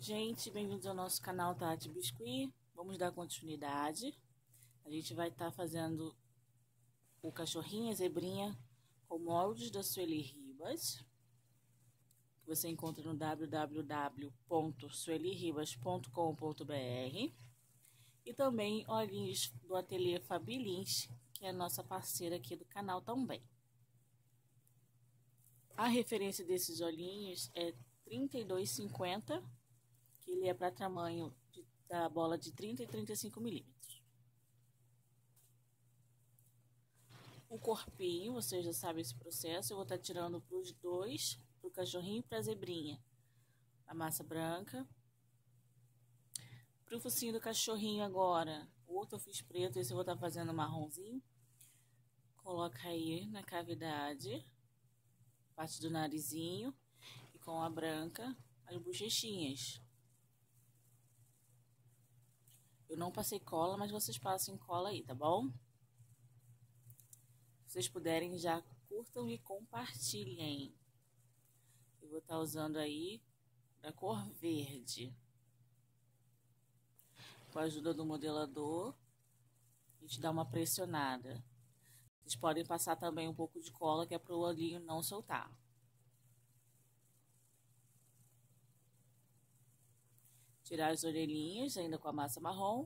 Gente, bem-vindos ao nosso canal Tati Biscuit. Vamos dar continuidade. A gente vai estar fazendo o cachorrinho e a zebrinha com moldes da Sueli Ribas, que você encontra no www.sueliribas.com.br, e também olhinhos do ateliê Fabi Lins, que é a nossa parceira aqui do canal também. A referência desses olhinhos é 32,50, que ele é para tamanho da bola de 30 e 35 milímetros. O corpinho, você já sabe esse processo, eu vou estar tirando para os dois, para o cachorrinho e para a zebrinha, a massa branca. Para o focinho do cachorrinho agora, o outro eu fiz preto, esse eu vou estar fazendo marronzinho. Coloca aí na cavidade, parte do narizinho, e com a branca, as bochechinhas. Eu não passei cola, mas vocês passem cola aí, tá bom? Se vocês puderem, já curtam e compartilhem. Eu vou estar usando aí da cor verde. Com a ajuda do modelador, a gente dá uma pressionada. Vocês podem passar também um pouco de cola, que é para o olhinho não soltar. Tirar as orelhinhas, ainda com a massa marrom.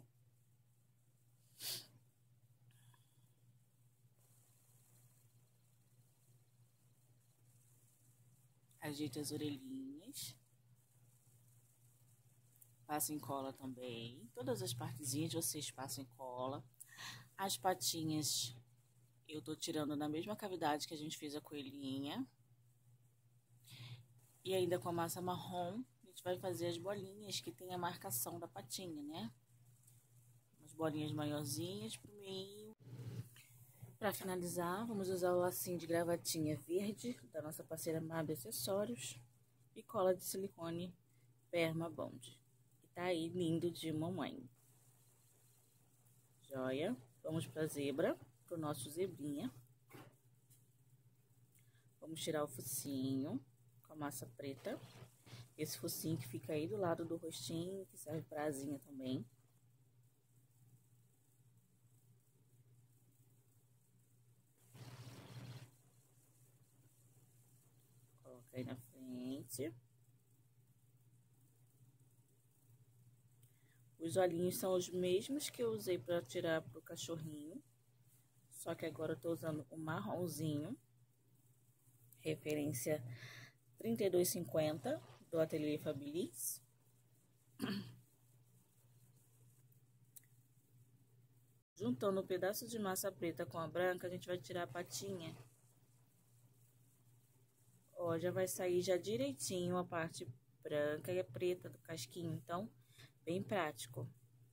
Ajeite as orelhinhas. Passem cola também. Todas as partezinhas vocês passem cola. As patinhas eu tô tirando na mesma cavidade que a gente fez a coelhinha. E ainda com a massa marrom, a gente vai fazer as bolinhas que tem a marcação da patinha, né? Umas bolinhas maiorzinhas pro meio. Para finalizar, vamos usar o lacinho de gravatinha verde da nossa parceira Mabe Acessórios e cola de silicone Permabond. E tá aí lindo de mamãe. Joia. Vamos para zebra, pro nosso zebrinha. Vamos tirar o focinho com a massa preta. Esse focinho que fica aí do lado do rostinho, que serve pra asinha também. Coloca aí na frente. Os olhinhos são os mesmos que eu usei para tirar pro cachorrinho. Só que agora eu tô usando o marronzinho. Referência 32,50 do ateliê Fabi Lins. Juntando um pedaço de massa preta com a branca, a gente vai tirar a patinha. Ó, já vai sair já direitinho a parte branca e a preta do casquinho, então, bem prático.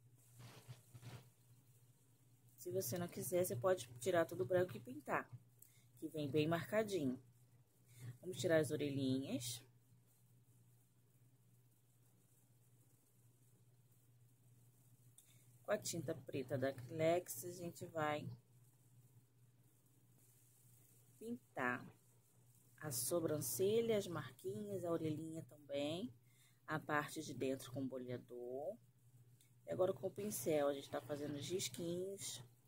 Se você não quiser, você pode tirar tudo branco e pintar, que vem bem marcadinho. Vamos tirar as orelhinhas. Com a tinta preta da Acrylex, a gente vai pintar a sobrancelha, as marquinhas, a orelhinha também, a parte de dentro com boleador. E agora com o pincel, a gente tá fazendo os risquinhos